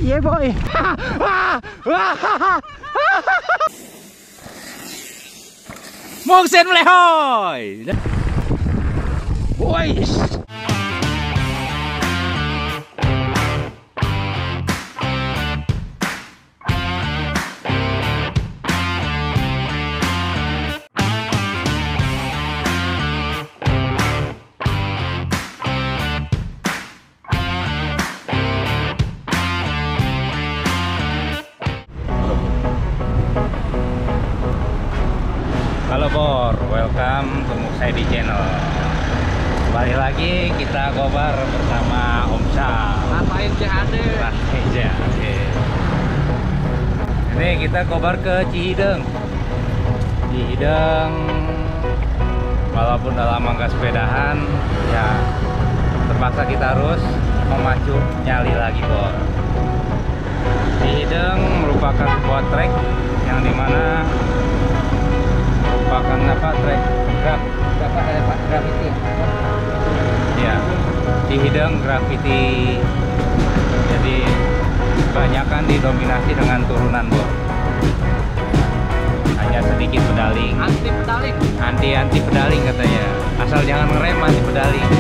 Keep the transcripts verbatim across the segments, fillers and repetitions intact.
yeah boy. Mungsen melehoy. Boys. Halo Bor, welcome to Muksadi Channel. Kembali lagi kita gobar bersama Om Syam. Rasain C H D. Rasain C H D. Ini kita gobar ke Cihideng. Cihideng, walaupun udah lama nggak sepedahan, ya terpaksa kita harus memacu nyali lagi Bor. Cihideng merupakan sebuah trek yang dimana merupakan apa trek graf apa eh, graffiti ya Cihideng graffiti, jadi kebanyakan didominasi dengan turunan Bor, hanya sedikit pedaling, Anti pedaling. anti anti pedaling katanya, asal jangan ngerem anti pedaling.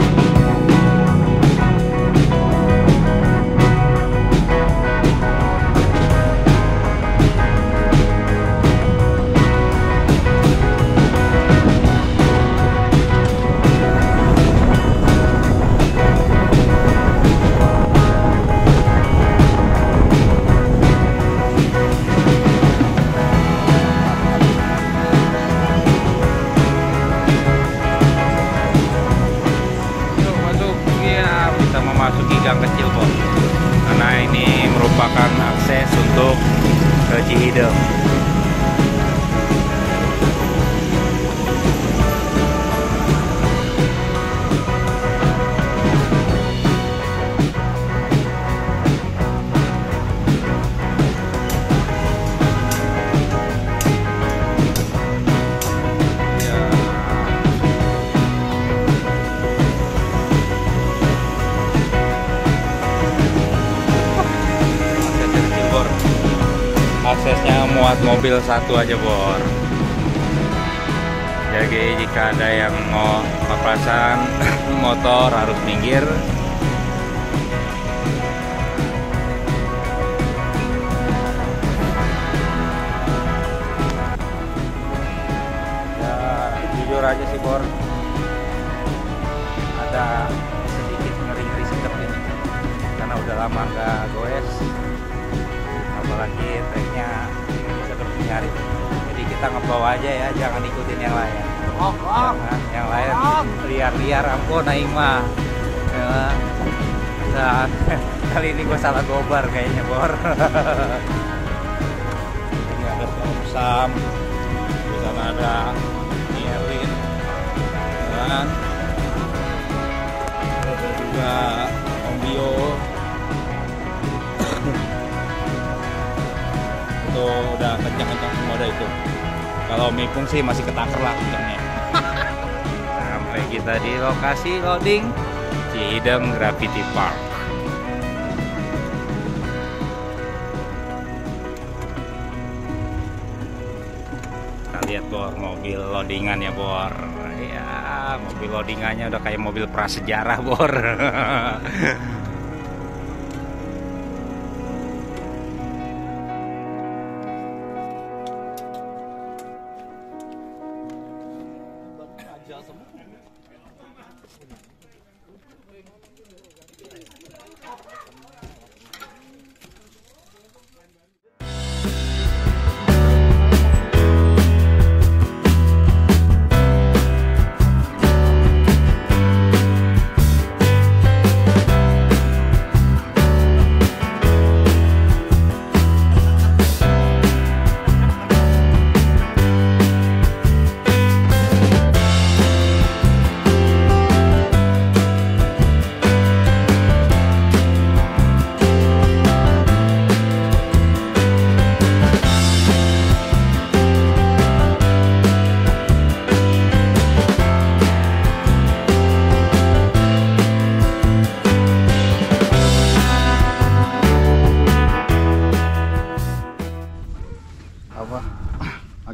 Memasuki gang kecil Bor, karena ini merupakan akses untuk ke Cihideng. Aksesnya muat mobil satu aja Bor. Jadi jika ada yang mau papasan motor harus minggir. Ya jujur aja sih Bor, ada sedikit ngeri-ngeri sedep ini karena udah lama nggak goes. Apalagi treknya bisa terus nyari, jadi kita ngebawa aja ya, jangan ikutin yang lain. Oh, oh. Jangan, yang lain liar-liar, ampun aing mah ya, saat kali ini gue salah gobar kayaknya Bor. Ini ada Om Sam, di sana ada Erwin, dan ada juga Om Bio. Udah kencang-kencang semua ada itu. Kalau Mipung sih masih ketaker lah kencangnya. Sampai kita di lokasi loading Cihideng Graffiti Park. Kita lihat Bor, mobil loadingannya Bor. Ya, mobil loadingannya udah kayak mobil prasejarah Bor.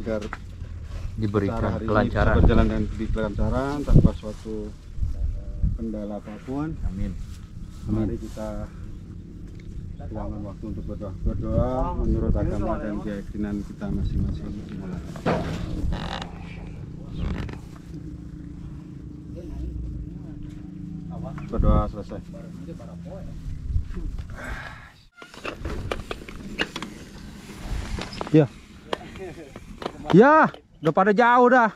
agar diberikan acara hari ini kelancaran. bisa berjalan dengan kelancaran tanpa suatu kendala apapun. Amin. Mari kita luangkan waktu untuk berdoa. Berdoa menurut agama dan keyakinan kita masing-masing. Berdoa selesai. Ya. Ya, udah pada jauh dah.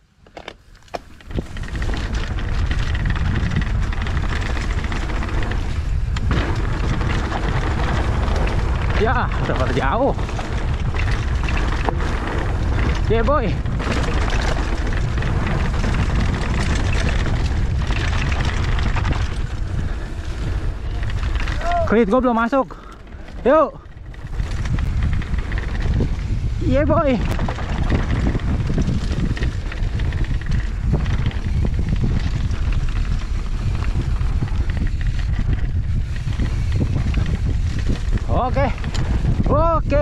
Ya, udah pada jauh. Yeah, boy. Krit, gue belum masuk. Yuk. Iya, boy. Oke. Oke.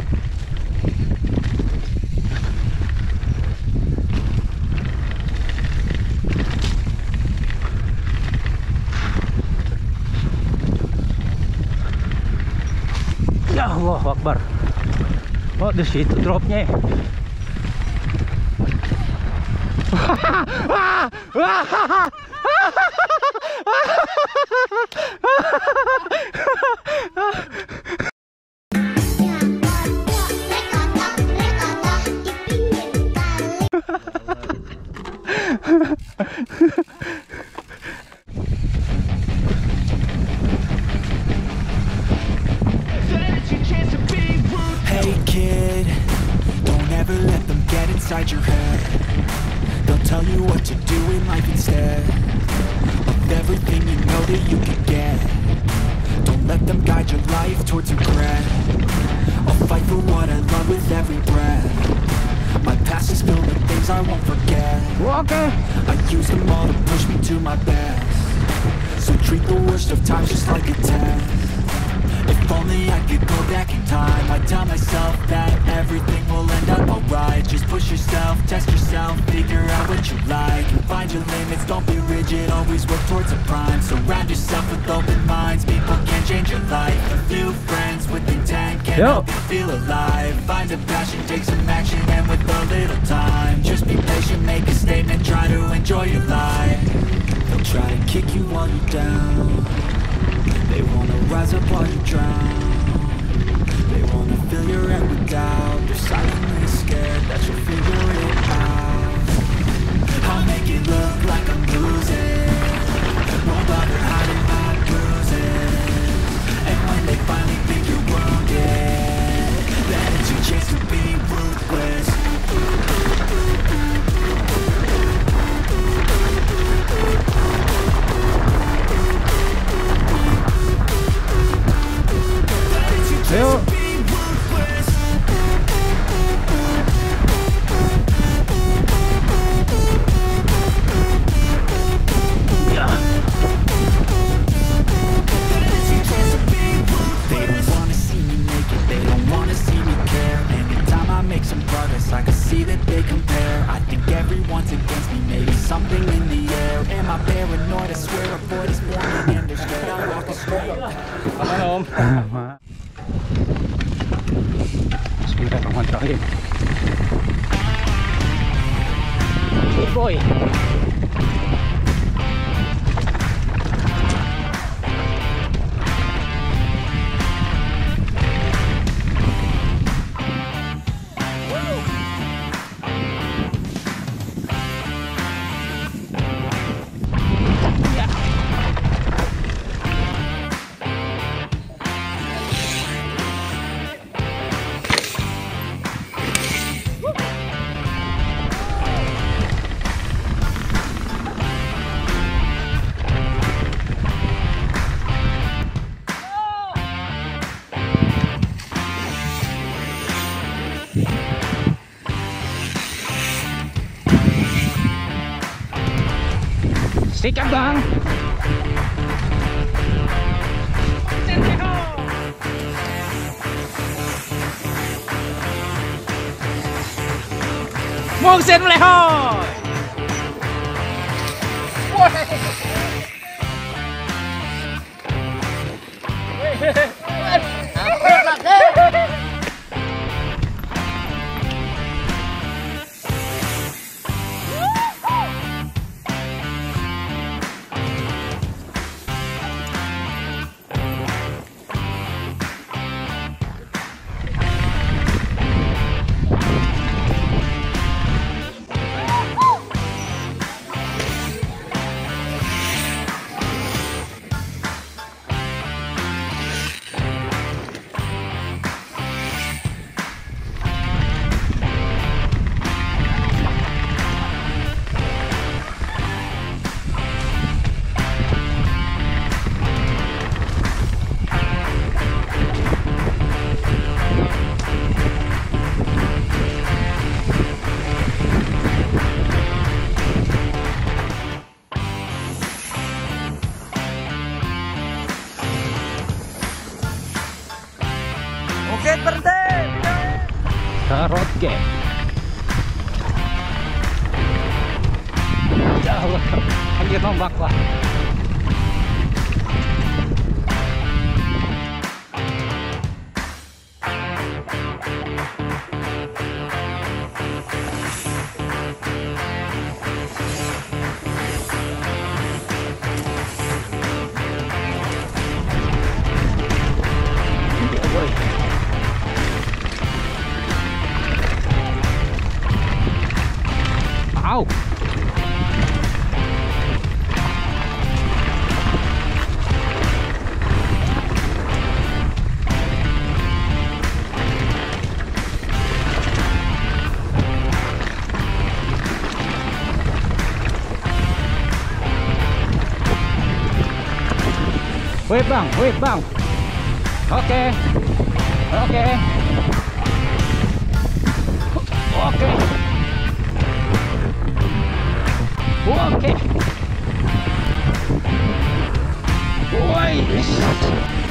Ya Allah Akbar. Oh, di situ dropnya. Hey kid, don't ever let them get inside your head. They'll tell you what to do in life instead of everything you know that you can get. Don't let them guide your life towards regret. I'll fight for what I love with every breath. My past is filled with things I won't forget. Okay. I use them all to push me to my best. So treat the worst of times just like a test. If only I could go back in time, I'd tell myself that everything will end up alright. Just push yourself, test yourself, figure out what you like, and find your limits, don't be rigid, always work towards a prime. Surround yourself with open minds, people can change your life. A few friends with intent can Yo. help you feel alive. Find a passion, take some action, and with a little time, just be patient, make a statement, try to enjoy your life. They'll try to kick you while you're down. They wanna rise up while you drown. They wanna fill your head with doubt. They're silently scared that you'll figure it out. I'll make it look like I'm losing. Won't bother hiding my bruises. And when they finally think you're wounded, then it's your chance to be ruthless. Ayo. They don't wanna see me make it, they don't wanna see me care. Anytime I make some progress, I can see that they compare. I think everyone's against me, maybe something in the air. Am I paranoid? I swear a void is forming and they're scared I walk a straight path. Halo Om. Sebentar ngontolin. Hey boy. Sikat bang. Mungsin melehoy. Mungkin berhenti. Karot game. Ya Allah, anjir nombak lah. Ow! Wait bang, wait bang. Oke, oke, oke. Oke. Woi.